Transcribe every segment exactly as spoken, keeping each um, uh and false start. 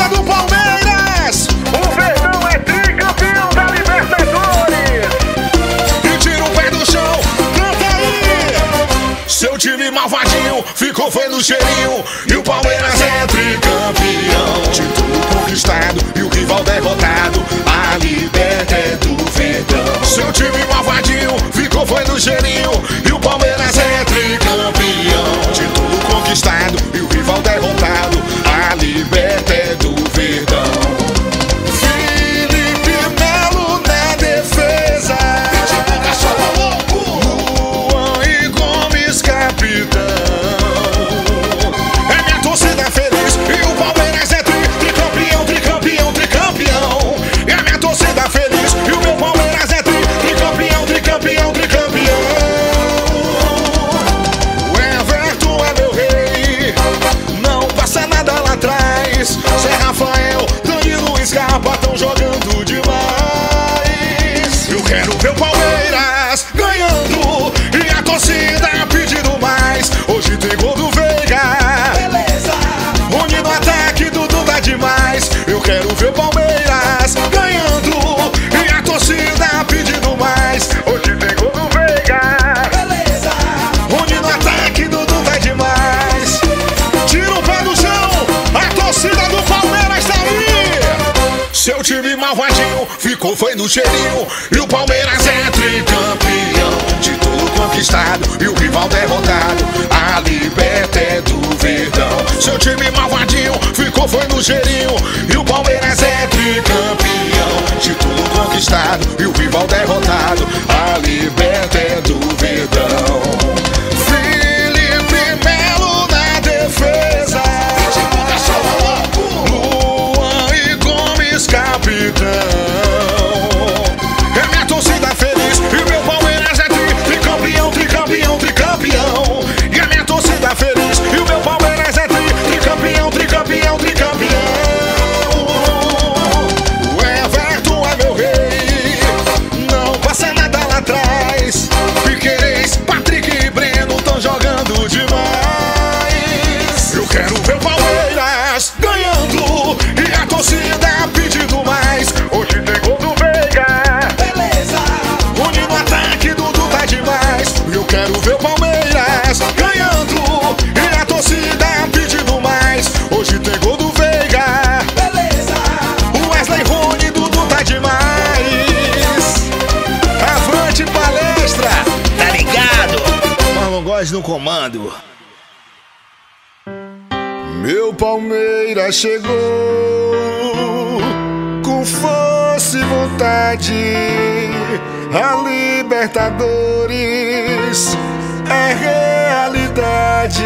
do Palmeiras. O Verdão é tricampeão da Libertadores. E tira o pé do chão, canta aí. Seu time malvadinho ficou foi no cheirinho. E o Palmeiras é tricampeão. Título conquistado e o rival derrotado. A liberta é do Verdão. Seu time malvadinho ficou foi no cheirinho. E o Palmeiras é tricampeão. Título conquistado e o rival derrotado. A liberta é do Verdão. Felipe Melo na defesa. Tipo cachorro louco. Luan e Gomes capitão. É minha torcida feliz e o Palmeiras é tri, tricampeão, tricampeão, tricampeão. É minha torcida feliz e o meu Palmeiras é tri, tricampeão, tricampeão, tricampeão. O Everton é meu rei, não passa nada lá atrás. Zé Rafael, Danilo e Scarpa tão jogando demais. Eu quero ver o Palmeiras ganhando e a torcida pedindo mais. Hoje tem gol do Veiga, beleza. Rony no ataque, Dudu tá demais. Eu quero ver o Palmeiras ganhando e a torcida pedindo mais. Hoje tem gol do Veiga, beleza. Rony no ataque, Dudu tá demais. Tira o pé do chão, a torcida do Palmeiras tá aí. Seu time malvadinho ficou foi no cheirinho. E o Palmeiras é tricampeão. Título conquistado e o rival derrotado. A liberta é do Verdão. Seu time malvadinho ficou foi no cheirinho. E o Palmeiras é tricampeão. Título conquistado e o rival derrotado. A liberta é do Verdão. Felipe Melo na defesa. Tipo cachorro louco. Luan e Gomes capitão. É minha torcida feliz e meu Palmeiras é tri, tricampeão, tricampeão, tricampeão. E a minha torcida feliz e o meu Palmeiras é tri, tricampeão, tricampeão, tricampeão. O Everton é meu rei, não passa nada lá atrás. Piquerez, Patrick e Breno tão jogando demais. Eu quero ver o Palmeiras ganhando e a torcida pedindo mais. Hoje tem gol do Veiga, beleza. Rony no ataque, Dudu tá demais. Eu quero ver o Palmeiras ganhando e a torcida pedindo mais. Hoje tem gol do Veiga, beleza. O Wesley, Rony, Dudu tá demais. Avante palestra, Tá ligado? Marlon Góes no comando. meu Palmeiras chegou com força e vontade. A Libertadores é realidade.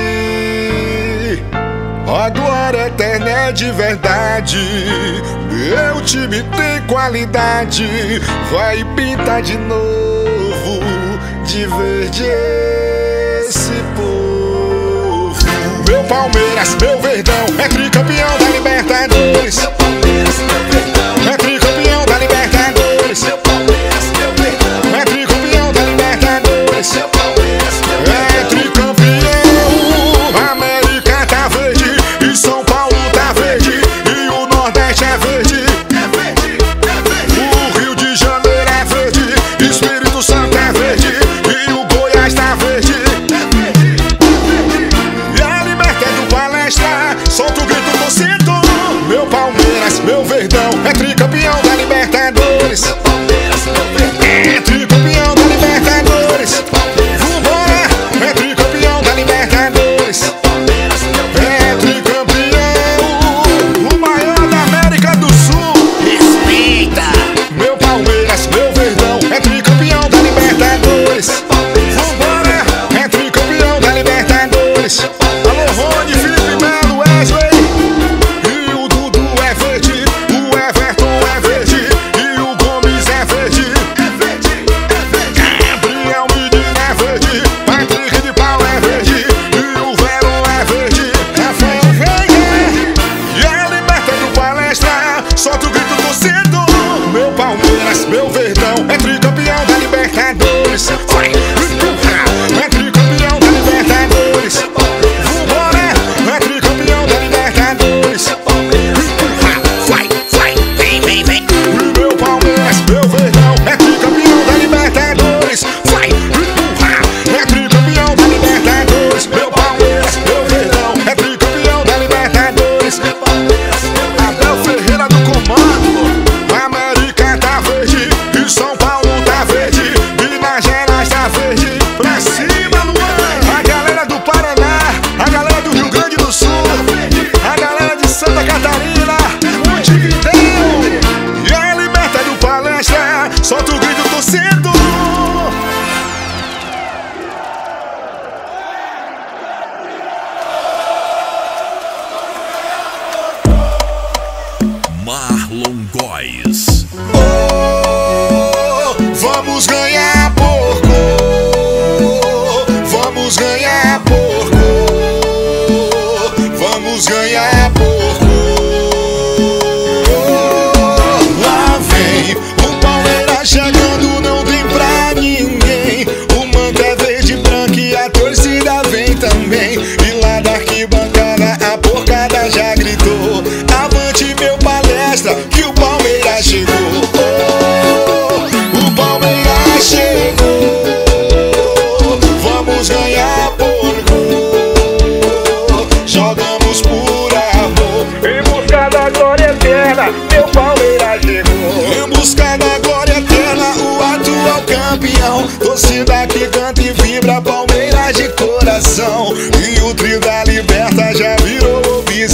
A glória eterna é de verdade. Meu time tem qualidade. Vai pintar de novo de verde esse povo. Meu Palmeiras, meu Verdão é tricampeão da Libertadores. Meu Palmeiras, meu Verdão É tricampeão da Libertadores. Meu Palmeiras, meu Verdão É tricampeão da Libertadores. Meu Palmeiras, meu É tricampeão. América tá verde e São Paulo tá verde e o Nordeste é verde. É verde, é verde. O Rio de Janeiro é verde, Espírito Santo é verde e o Goiás tá verde. E a liberta é do palestra, solta o grito do cinto. Meu Palmeiras, meu Verdão é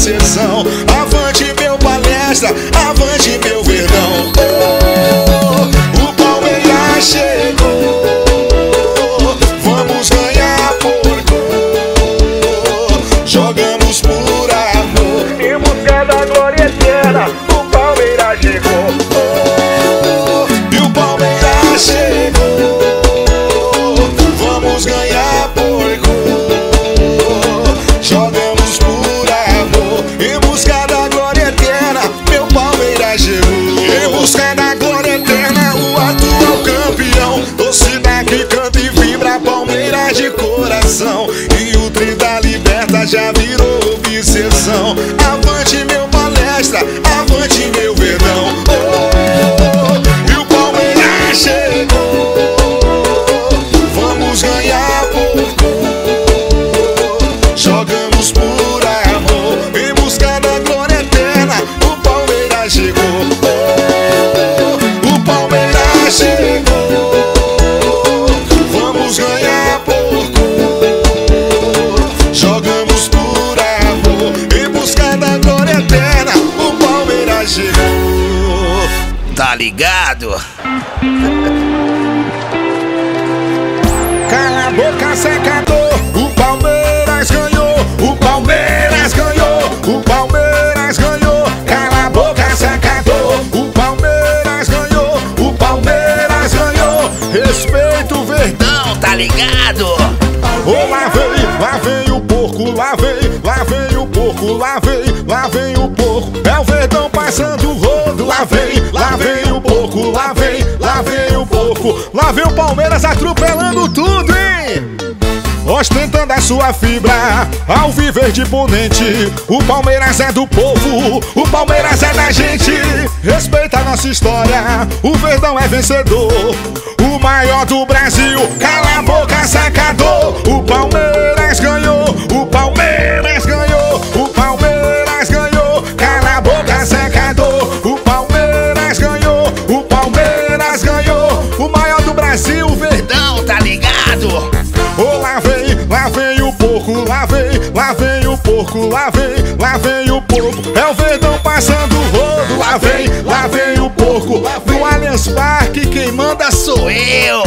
obsessão. Avante meu Palestra, avante meu Verdão. Oh, o Palmeiras chegou, vamos ganhar por gol. Jogamos por amor, Em busca da glória eterna, o Palmeiras chegou. oh, e o Palmeiras chegou, vamos ganhar por gol. Jogamos por amor, em busca da glória eterna, meu Palmeiras chegou. Em busca da glória eterna, o atual campeão. Torcida que canta e vibra, Palmeiras de coração. E o tri da liberta já virou obsessão. Avante meu Palestra, avante meu Verdão. Oh, e o Palmeiras chegou, vamos ganhar por gol. Jogamos por amor, em busca da glória eterna, o Palmeiras chegou. Oh, o Palmeiras chegou, vamos ganhar por gol. Jogamos por amor, em busca da glória eterna, o Palmeiras chegou. Tá ligado? Cala a boca, secador, o Palmeiras ganhou, o Palmeiras ganhou, o Palmeiras ganhou. Cala a boca, secador, o Palmeiras ganhou, o Palmeiras ganhou. Respeita o Verdão. Não, tá ligado? Oh, lá vem, lá vem o porco, lá vem, lá vem o porco, lá vem, lá vem o porco. É o Verdão passando o rodo, lá vem, lá vem o porco, lá vem, lá vem o porco. Lá vem o Palmeiras atropelando tudo, hein? Ostentando a sua fibra, ao viver de imponente. O Palmeiras é do povo, o Palmeiras é da gente. Respeita a nossa história, o Verdão é vencedor, o maior do Brasil. Cala a boca, sacador, o Palmeiras ganhou, o Palmeiras ganhou, o Palmeiras ganhou. Cala a boca, sacador, o Palmeiras ganhou, o Palmeiras ganhou. O maior do Brasil, o Verdão. Não, tá ligado? Oh, lá vem, lá vem o porco, lá vem, lá vem o porco, lá vem, lá vem o porco. É o Verdão passando o rodo, lá vem, lá vem o porco. No Allianz Parque quem manda sou eu.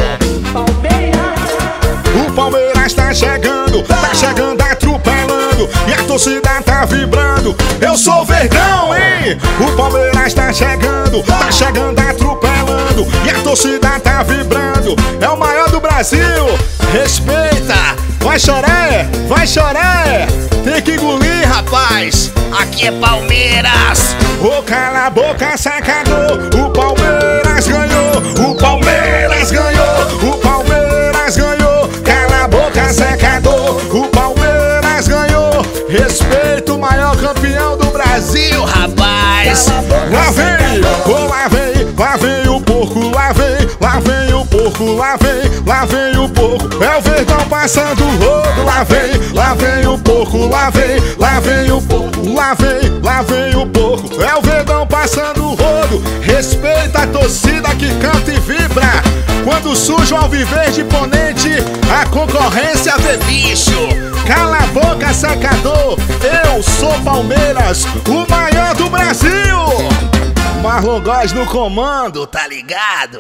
O Palmeiras tá chegando, tá chegando atropelando, e a torcida tá vibrando. Eu sou Verdão, hein? O Palmeiras tá chegando, tá chegando atropelando, e a torcida tá vibrando. É o maior do Brasil. Respeita, vai chorar, vai chorar. Tem que engolir, rapaz. Aqui é Palmeiras. Ô, cala a boca, sacador, o Palmeiras ganhou, o Palmeiras ganhou, o Palmeiras ganhou. Cala a boca, secador, o Palmeiras ganhou. Respeita o maior campeão do Brasil, Rapaz, lá vem, oh, lá vem, lá vem o porco, lá vem, lá vem o porco, lá vem, lá vem o porco. É o Verdão passando o rodo, lá vem, lá vem o porco, lá vem, lá vem o porco, lá vem, lá vem o porco. É o Verdão passando o rodo. Respeita a torcida que canta e vibra. Quando surge o alviverde imponente, a concorrência vê bicho. Cala a boca, sacador, eu sou Palmeiras, o maior do Brasil. Marlon Góes no comando, tá ligado?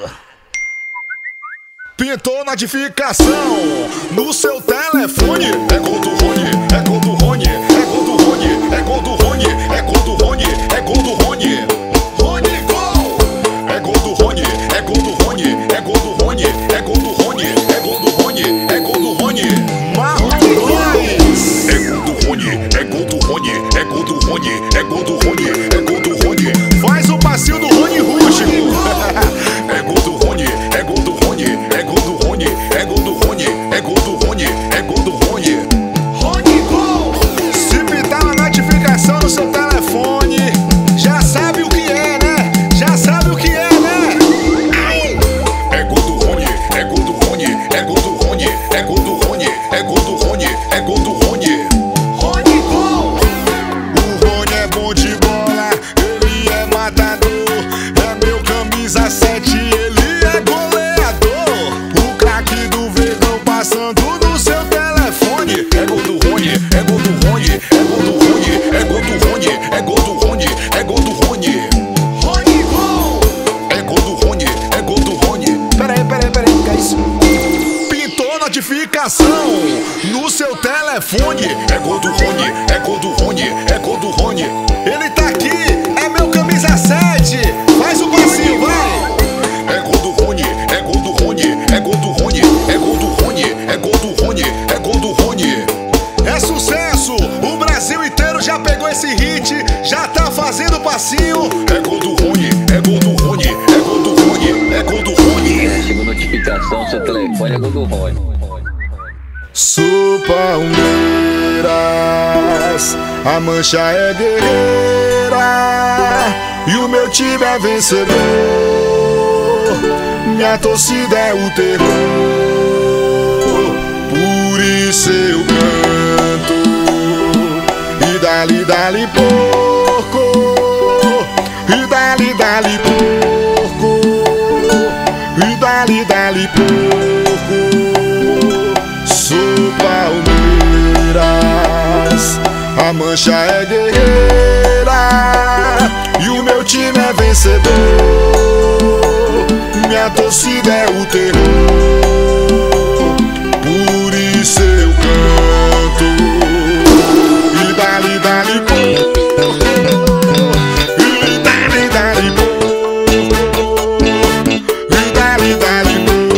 pintou notificação no seu telefone. É gol do Rony, é gol do Rony, é gol do Rony, é gol do Rony, é gol do Rony, é gol do Rony. Rony gol! É gol do Rony, é gol do Rony, é gol do Rony, é gol do Rony, é gol do Rony, é gol do Rony. Marlon Góes! É gol do Rony, é gol do Rony, é gol do Rony, é gol do Rony, é gol do Rony. Faz o passinho do Rony rústico. É gol do Rony, é gol do Rony, é gol do Rony, é gol do Rony, é gol do Rony, é gol do Rony. Rony gol! Se pintar a notificação no seu telefone, já sabe o que é, né? Já sabe o que é, né? Ai! É gol do Rony, é gol do Rony, é gol do Rony, é gol do Rony, é gol do Rony, é gol do Rony. Rony gol! O Rony é bom de bola, ele é matador, é meu camisa sete, ele é goleador. O craque do Verdão passando no seu telefone. É gol do Rony, é gol do Rony, é gol do Rony, é gol do Rony. notificação no seu telefone. É gol do Rony, é gol do Rony, é gol do Rony. Ele tá aqui, é meu camisa sete. Faz o passinho, vai. É gol do Rony, é gol do Rony, é gol do Rony, é gol do Rony, é gol do Rony, é gol do Rony. É sucesso, o Brasil inteiro já pegou esse hit, já tá fazendo passinho. É gol do Rony, é gol do Rony, é gol do Rony, é gol do Rony. É, chegou notificação, seu telefone é gol do Rony. Sou Palmeiras, a mancha é guerreira e o meu time é vencedor. Minha torcida é o terror, por isso eu canto. E dali, dali, porco, e dali, dali, porco, e dali, dali, porco. Sou Palmeiras, a mancha é guerreira e o meu time é vencedor. Minha torcida é o terror, por isso eu canto. E dali, dali, porco, e dali, dali, porco, e dali, dali,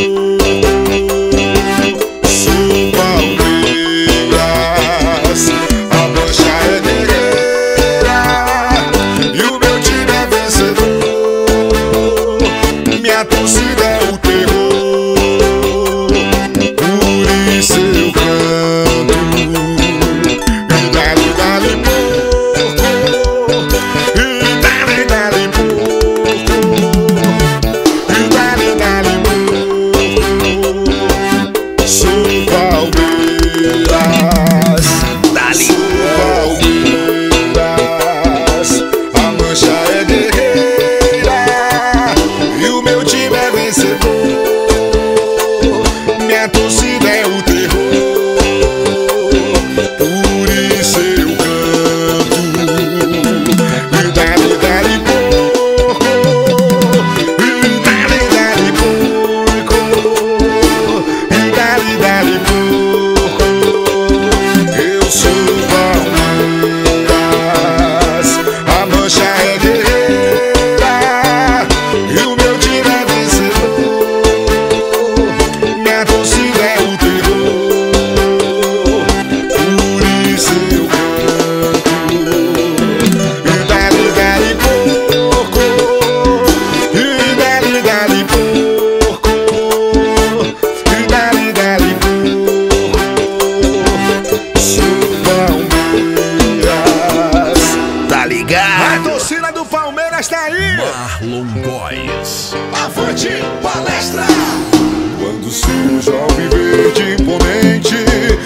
Marlon Góes. Avante, palestra! Quando surge o alviverde imponente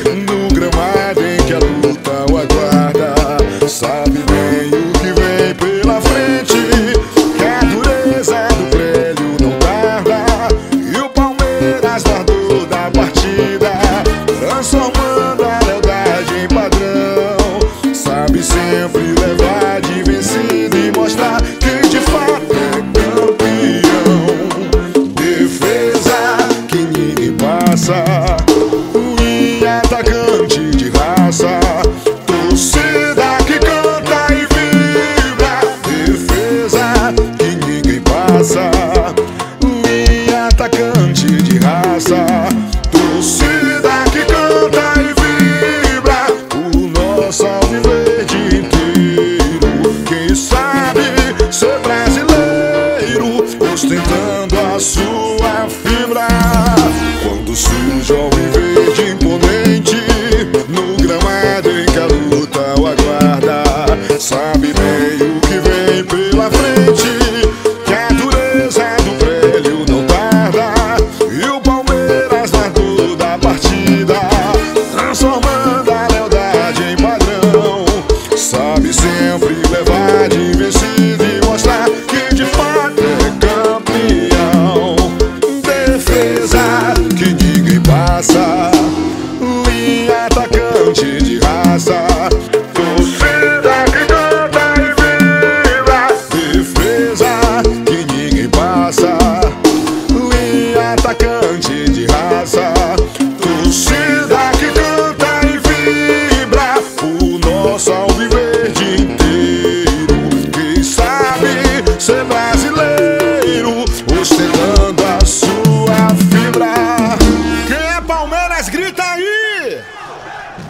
no gramado em que a luta o aguarda, sabe bem o que vem pela frente, que a dureza do prédio não tarda, e o Palmeiras guardou da partida, transformando a lealdade em padrão. Sabe sempre levar de vencido e mostrar que de fato é campeão. Defesa que ninguém passa, e atacante de raça, torcida que canta e vibra. Defesa que ninguém passa, e atacante de raça, torcida que canta e vibra. O nosso alviverde inteiro, quem sabe ser brasileiro, ostentando a sua fibra. Quando surge o alviverde imponente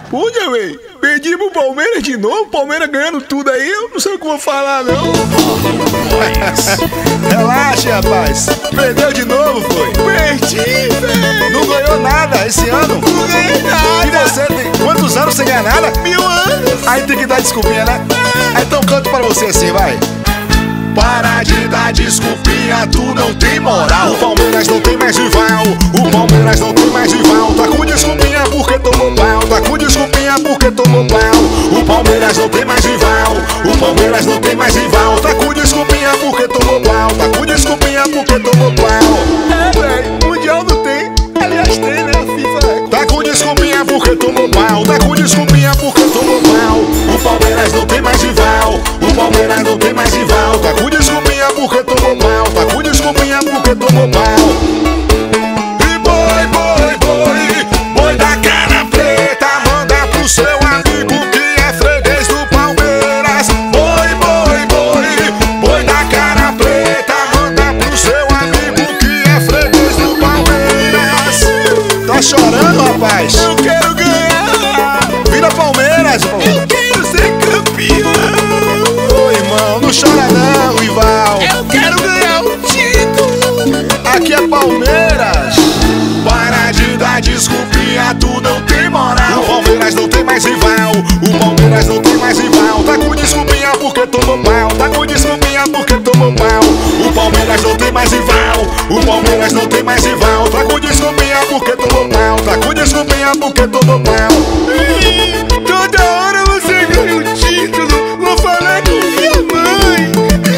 Puxa, véi, perdi pro Palmeiras de novo, Palmeiras ganhando tudo aí, eu não sei o que vou falar, não. Relaxa, rapaz, perdeu de novo, foi? Perdi, velho. Não ganhou nada esse ano? Não ganhei nada. E você tem quantos anos sem ganhar nada? Mil anos. Aí tem que dar desculpinha, né? É. Então canto pra você assim, vai. Para de dar desculpinha, tu não tem moral. O Palmeiras não tem mais rival, o Palmeiras não tem mais rival. Tá com desculpinha porque tomou pau, tá com desculpinha porque tomou pau. O Palmeiras não tem mais rival, o Palmeiras não tem mais rival. Tá com desculpinha porque tomou pau, tá com desculpinha porque tomou pau. É, velho, mundial não tem, aliás tem, né, a FIFA. Tá com desculpinha porque tomou pau, tá com desculpinha porque tomou pau. O Palmeiras não tem mais rival, o Palmeiras não tem mais rival. Tá com desculpinha porque tomou pau, tá com desculpinha porque tomou pau. E boi, boi, boi, boi da cara preta, manda pro seu amigo que é freguês do Palmeiras. Boi, boi, boi, boi da cara preta, manda pro seu amigo que é freguês do Palmeiras. Tá chorando, rapaz? Eu quero ganhar. Vira Palmeiras, pô. Eu quero ser campeão. Ô, irmão, não chora não, rival. Eu quero ganhar o título. Aqui é Palmeiras. Para de dar desculpinha, tu não tem moral. O Palmeiras não tem mais rival, o Palmeiras não tem mais rival. Tá com desculpinha porque tomou pau, tá com desculpinha porque tomou pau. O Palmeiras não tem mais rival, o Palmeiras não tem mais rival. Tá com desculpinha porque tomou pau, tá com desculpinha porque tomou pau. Toda hora você ganha o título, vou falar com minha mãe.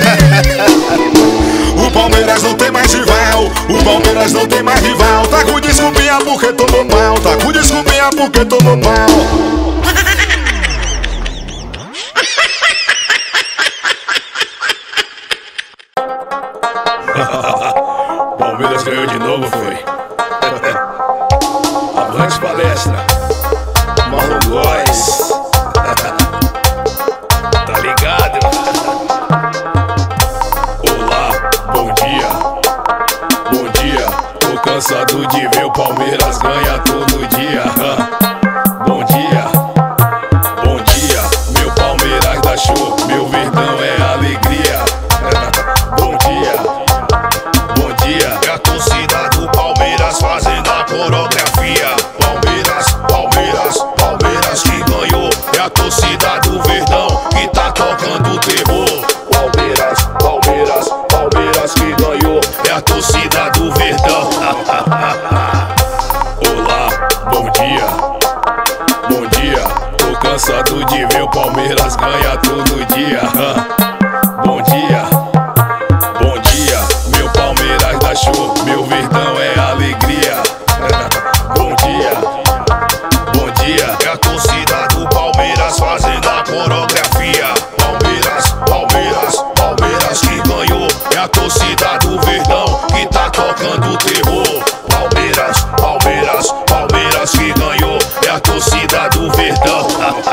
O Palmeiras não tem mais rival, o Palmeiras não tem mais rival. Tá com desculpinha porque tomou pau, tá com desculpinha porque tomou pau. Palmeiras ganhou de novo, foi? Avante palestra, Marlon Góes. Tá ligado? Olá, bom dia. Bom dia, tô cansado de ver o Palmeiras ganhar todo dia. Bom dia, bom dia, meu Palmeiras dá show, meu Verdão é alegria. Bom dia, bom dia, é a torcida do Palmeiras fazendo a coreografia. Palmeiras, Palmeiras, Palmeiras que ganhou, é a torcida do Verdão que tá tocando terror. Palmeiras, Palmeiras, Palmeiras que ganhou, é a torcida do Verdão. Olá, bom dia, bom dia, tô cansado de ver o Palmeiras ganhar todo dia. Bom dia, bom dia, meu Palmeiras dá show, meu Verdão é alegria. Bom dia, bom dia, é a torcida do Palmeiras fazendo a coreografia. Palmeiras, Palmeiras, Palmeiras que ganhou, é a torcida do Verdão que tá tocando terror. Palmeiras, Palmeiras, Palmeiras que ganhou, é a torcida do Verdão.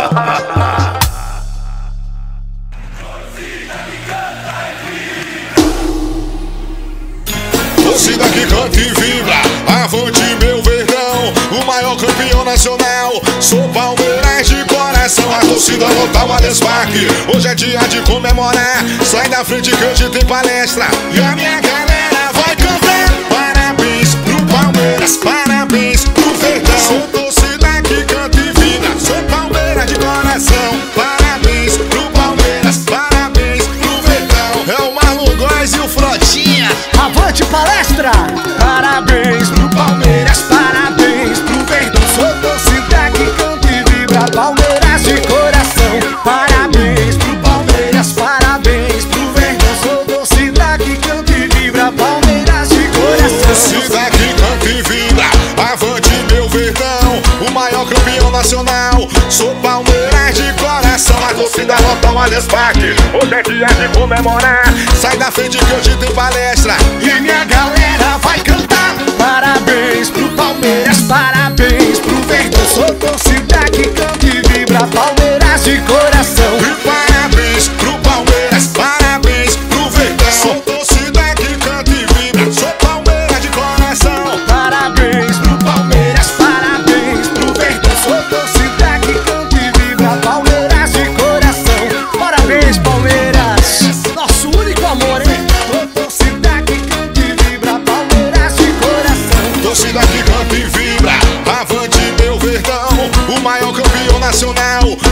Torcida que canta e vibra, avante meu Verdão, o maior campeão nacional. Sou Palmeiras de coração, a torcida local a desparque. Hoje é dia de comemorar, sai da frente que hoje tem palestra. E a minha galera vai cantar. Parabéns pro Palmeiras, parabéns pro Verdão. Sou torcida que canta e vibra, sou Palmeiras de coração. Parabéns pro Palmeiras, parabéns pro Verdão. É o Marlon Góes e o Frotinha. Avante palestra! Parabéns pro Palmeiras, parabéns pro Verdão. Sou torcida que canta e vibra, Palmeiras de coração. Parabéns pro Palmeiras, parabéns pro Verdão. Sou torcida que canta e vibra, Palmeiras de coração. Torcida que canta e vibra, avante meu Verdão, o maior campeão nacional. Sou Palmeiras de coração, a torcida local a desparque. Hoje é dia de comemorar, sai da frente que hoje tem palestra. E a minha galera vai cantar. Parabéns pro Palmeiras, parabéns pro Verdão. Sou torcida que canta e vibra, Palmeiras de coração. E parabéns pro Palmeiras, parabéns pro Verdão. Sou torcida que canta e vibra, sou Palmeiras de coração. Parabéns pro Palmeiras, parabéns pro Verdão. Sou torcida que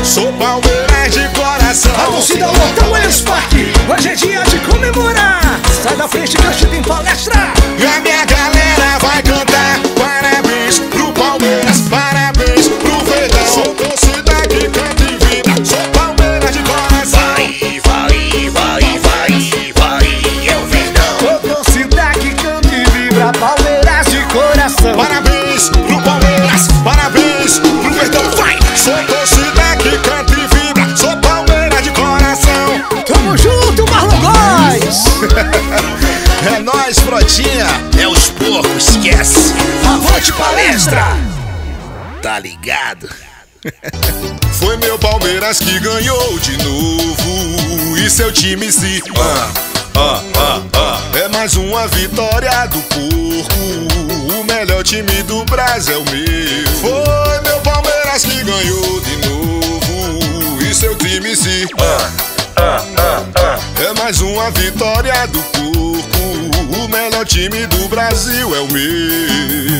sou Palmeiras de coração. A torcida lota o Allianz Parque, hoje é dia de comemorar. Sai da frente que hoje tem palestra. E a minha galera vai cantar parabéns pro Palmeiras, parabéns pro Verdão. Sou torcida que canta e vibra, sou Palmeiras de coração. Vai, vai, vai, vai, vai, é o Verdão. Sou torcida que canta e vibra, Palmeiras de coração. Parabéns pro Palmeiras, parabéns pro Verdão. Vai! Sou torcida que canta e vibra, sou Palmeiras de coração. Tamo junto, Marlon Góes. É nóis, Frotinha. É os porcos, esquece. Avante palestra. Tá ligado? Foi meu Palmeiras que ganhou de novo e seu time se... Ah, ah, ah, ah. É mais uma vitória do porco, o melhor time do Brasil é o meu. Foi meu Palmeiras que ganhou de novo e seu time se... Ah, ah, ah, ah. É mais uma vitória do porco, o melhor time do Brasil é o meu.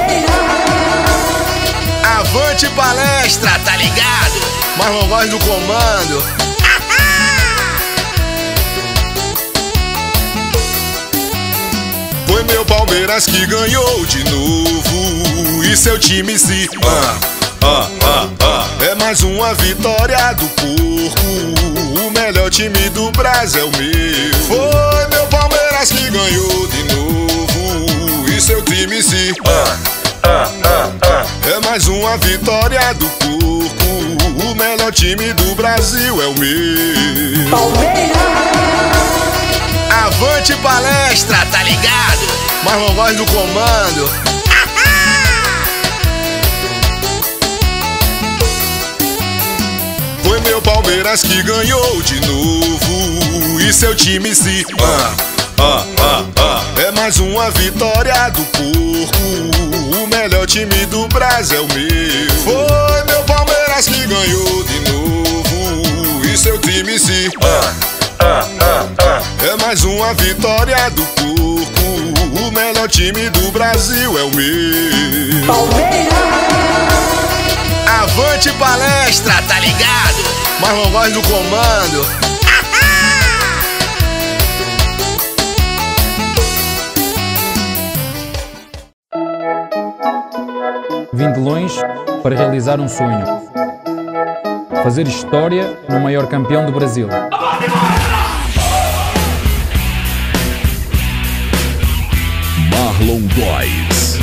Avante palestra, tá ligado? Marlon Góes do comando. Foi meu Palmeiras que ganhou de novo e seu time se... Ah, ah, ah, ah. É mais uma vitória do porco, o melhor time do Brasil é o meu. Foi meu Palmeiras que ganhou de novo e seu time se... Ah, ah, ah, ah. É mais uma vitória do porco, o melhor time do Brasil é o meu. Avante palestra, tá ligado? Marlon Góes do comando. Foi meu Palmeiras que ganhou de novo e seu time se... Ah, ah, ah, ah. É mais uma vitória do porco, o melhor time do Brasil é o meu. Foi meu Palmeiras que ganhou de novo e seu time se... Ah, ah, ah, ah. É mais uma vitória do porco, o melhor time do Brasil é o meu. Avante palestra, tá ligado? Marlon Góes do comando. Vim de longe para realizar um sonho. Fazer história no maior campeão do Brasil. Marlon Góes.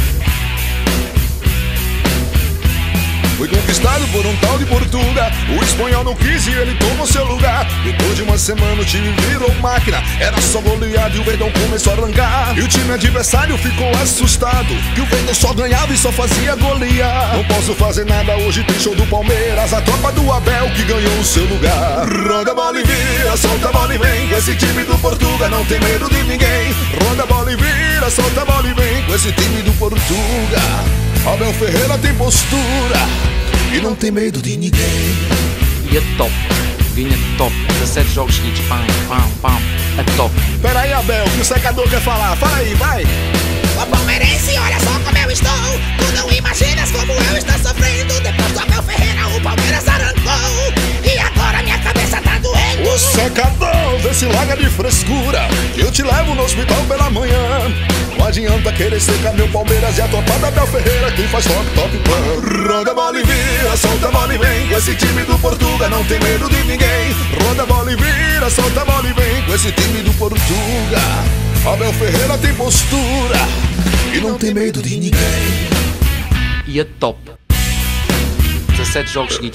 Foi conquistado por um tal de Portuga. O espanhol não quis e ele tomou seu lugar. Depois de uma semana o time virou máquina. Era só golear e o Verdão começou a arrancar. E o time adversário ficou assustado, que o Verdão só ganhava e só fazia golear. Não posso fazer nada, hoje tem show do Palmeiras. A tropa do Abel que ganhou o seu lugar. Roda a bola e vira, solta a bola e vem. Com esse time do Portuga não tem medo de ninguém. Roda a bola e vira, solta a bola e vem. Com esse time do Portuga Abel Ferreira tem postura e não tem medo de ninguém. E é top, vinha top, dezassete jogos seguidos, pam, pam, pam, é top. Pera aí, Abel, que o secador quer falar, fala aí, vai. Ô palmeirense, olha só como eu estou. Tu não imaginas como eu estou sofrendo. Depois do Abel Ferreira o Palmeiras arrancou e agora minha cabeça tá doendo. Ô secador, vê se larga de frescura, que eu te levo no hospital pela manhã. Não adianta querer secar meu Palmeiras e a tropa da Abel Ferreira quem faz top, top, pan. Roda a bola e vira, solta a bola e vem. Com esse time do Portuga não tem medo de ninguém. Roda a bola e vira, solta a bola e vem. Com esse time do Portuga Abel Ferreira tem postura e não tem medo de ninguém. E é top, dezassete jogos seguidos,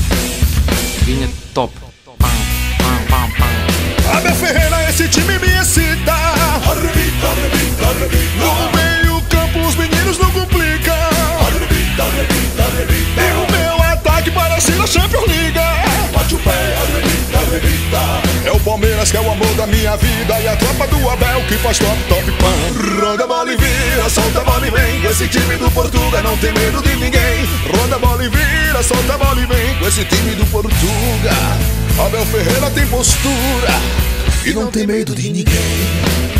vinha top, pam, pam, pam, pam. Abel Ferreira, esse time me excita. Arrebita, arrebita, arrebita. No meio campo os meninos não complicam. Arrebita, arrebita, arrebita. E o meu ataque parece na Champions League. Bate o pé, arrebita, arrebita. É o Palmeiras que é o amor da minha vida e a tropa do Abel que faz top, top, pan. Roda a bola e vira, solta a bola e vem. Com esse time do Portuga não tem medo de ninguém. Roda a bola e vira, solta a bola e vem. Com esse time do Portuga Abel Ferreira tem postura e não tem medo de ninguém.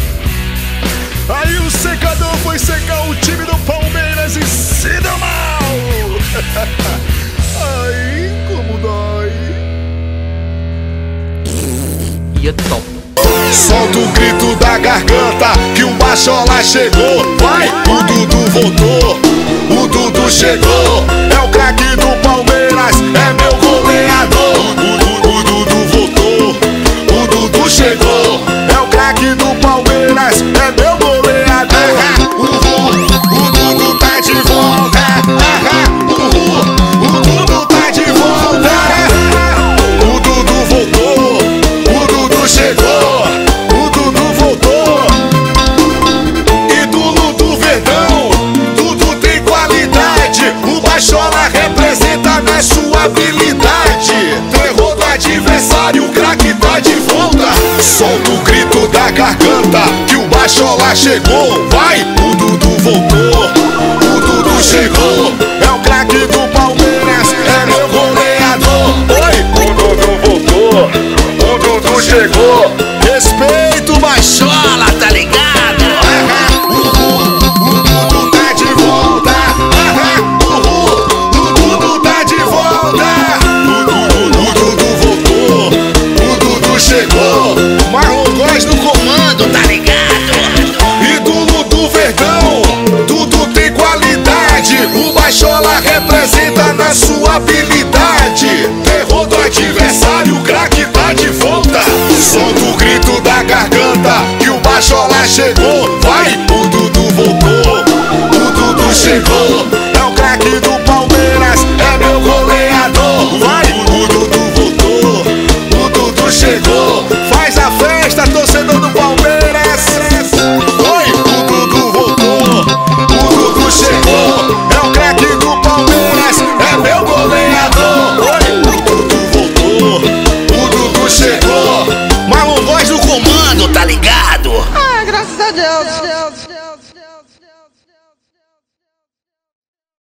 Aí o secador foi secar o time do Palmeiras e se deu mal. Ai, como dói. e a top. Solta o grito da garganta que o Bachola chegou. Vai, o Dudu voltou, o Dudu chegou. É o craque do Palmeiras, é meu goleador. O, o, o Dudu voltou, o Dudu chegou. É o craque do Palmeiras, é meu goleador. O, o, o Dudu tá de volta. O, o, o Dudu tá de volta. O Dudu voltou, o Dudu chegou. Bachola representa na sua habilidade. Terror do adversário, o craque tá de volta. Solta o grito da garganta que o Bachola chegou. Vai, o Dudu voltou, o Dudu chegou. É o craque do Palmeiras, é meu goleador. Oi, o Dudu voltou, o Dudu chegou. Respeita o Bachola, tá ligado? Chegou, Marlon Góes no comando, tá ligado? Ídolo do Verdão, tudo tem qualidade. O Bachola representa na sua habilidade. Terror do adversário, o craque tá de volta. Solta o grito da garganta que o Bachola chegou. Vai, o Dudu voltou, o Dudu chegou. É o craque do Palmeiras, é meu goleador. Vai, o Dudu voltou, o Dudu chegou.